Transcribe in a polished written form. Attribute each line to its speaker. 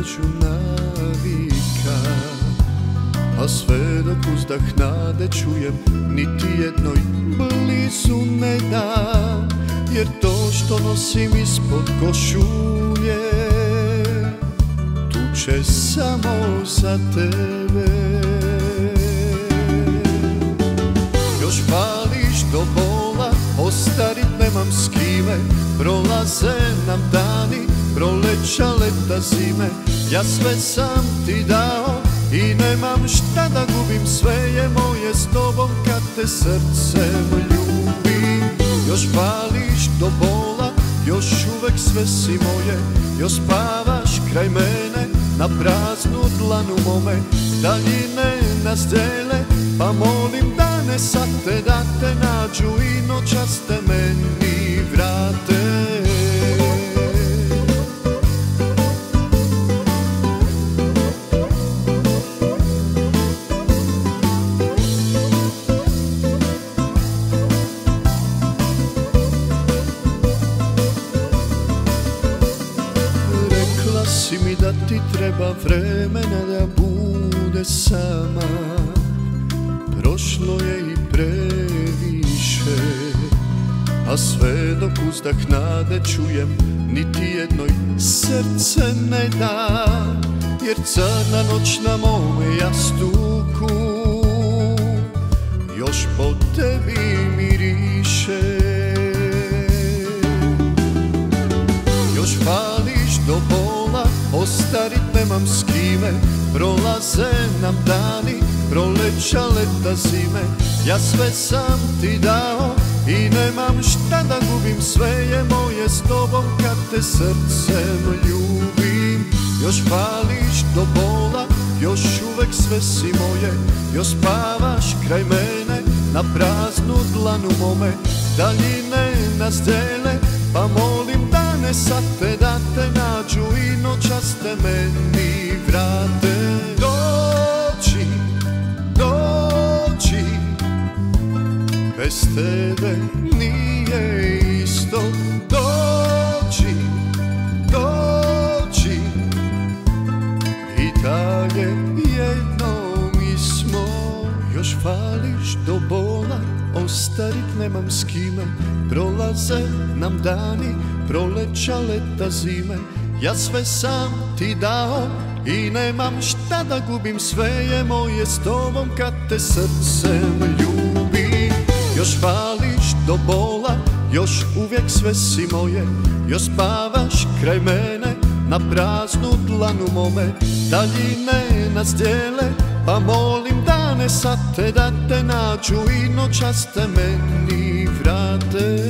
Speaker 1: među navika, a sve dok uzdah nade čujem, niti jednoj blizu ne dam, jer to što nosim ispod košulje tuče samo za tebe. Još pališ do bola, ostarit nemam s kime, prolaze nam dani, proleća leta zime. Ja sve sam ti dao i nemam šta da gubim, sve je moje s tobom kad te srcem ljubim. Još pališ do bola, još uvek sve si moje, još spavaš kraj mene na praznu dlanu mome. Daljine nas dele, pa molim da ne sate, da te nađu i noćas te meni vrate. Si mi da ti treba vremena da bude sama, prošlo je i previše, a sve dok uzdah nade čujem, niti jednoj srce ne dam, jer crna noć na mome jastuku još po tebi miriše. Još pališ do bola, ostarit nemam s kime, prolaze nam dani, proleća leta zime. Ja sve sam ti dao i nemam šta da gubim, sve je moje s tobom kad te srcem ljubim. Još pališ do bola, još uvek sve si moje, još spavaš kraj mene na praznu dlanu mome. Daljine nas dele, pa molim da ne sate, da te nađu i noćas te meni vrate. Dođi, dođi, bez tebe nije isto. Dođi, dođi, i dalje jedno mi smo. Još fališ do bola, ostarit nemam s kime, prolaze nam dani, proleća leta zime. Ja sve sam ti dao i nemam šta da gubim, sve je moje s tobom kad te srcem ljubim. Još fališ do bola, još uvijek sve si moje, još spavaš kraj mene na praznu dlanu mome. Daljine nas dijele, pa molim da ne sate, da te nađu i noćas te meni vrate.